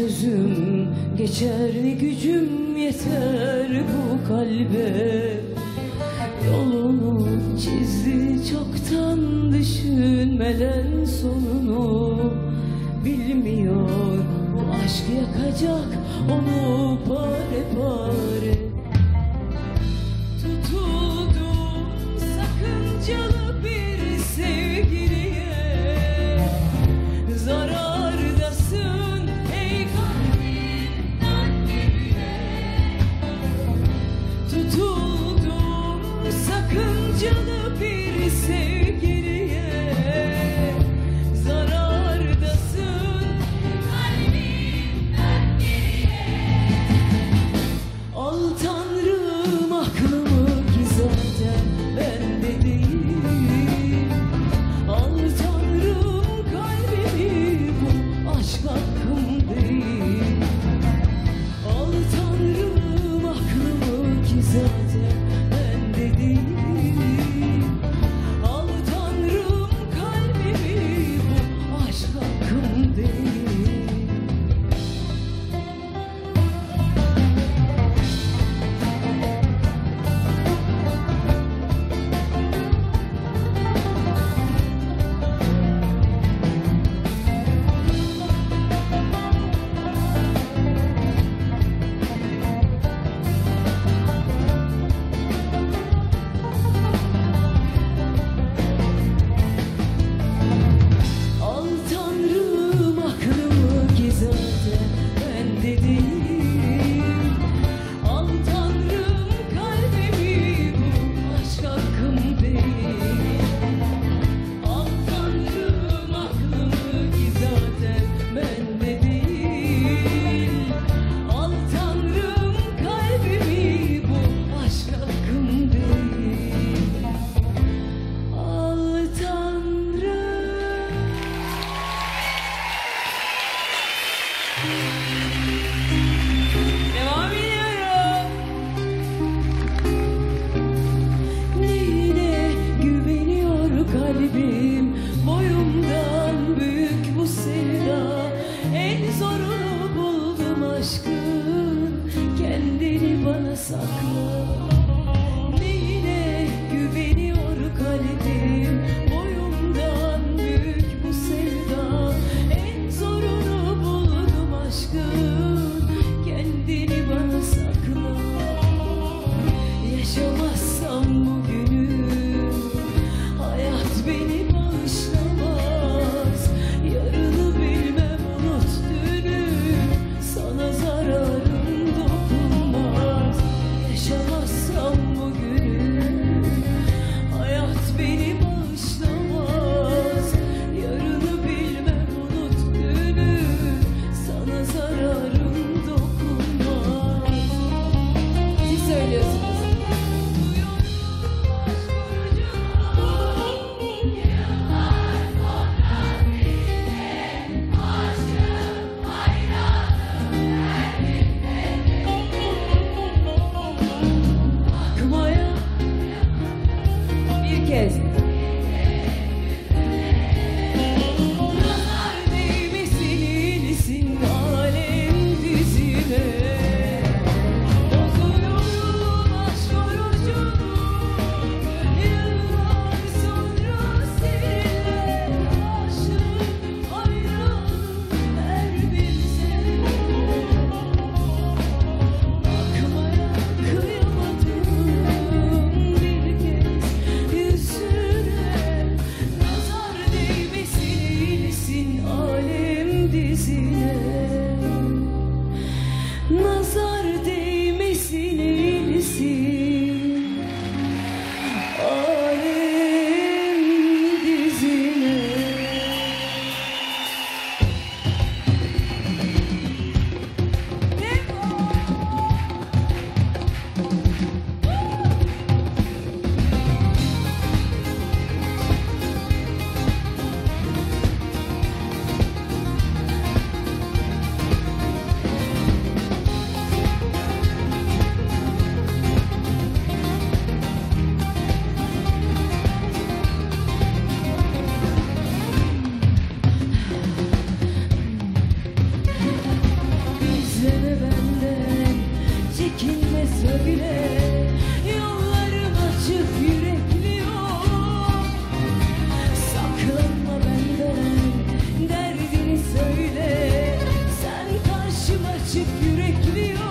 sözüm geçer ne gücüm yeter bu kalbe. Yolunu çizdi çoktan düşünmeden sonunu. Bilmiyor bu aşk yakacak onu pare pare. Tutuldum sakıncalı bir sevgiliye. Zarardasın ey kalbimden geriye. Tutuldum sakıncalı bir sevgiliye. Zarardasın kalbimden geriye. Al Tanrım aklımı ki zaten bende değil. Al Tanrım kalbimi, bu aşk hakkım değil. Al Tanrım aklımı ki zaten bende değil. Al Tanrım kalbimi, bu aşk hakkım değil. Al Tanrım aklımı ki zaten bende değil. Al Tanrım kalbimi, bu aşk hakkım değil. Al Tanrım aklımı ki zaten bende değil. Al Tanrım kalbimi, bu aşk hakkım değil. Al Tanrım. Devam ediyorum. Neyine güveniyor kalbim, boyumdan büyük bu sevda. En zorunu buldum aşkın, kendini bana sakla. Neyine güveniyor kalbim, boyumdan büyük bu sevda. En zorunu buldum aşkın, kendini bana sakla. Yaşamazsam bugünü, hayat beni bağışlamaz. Yarını bilmem unut dünü, sana zararım dokunmaz. Yaşamazsam seviyor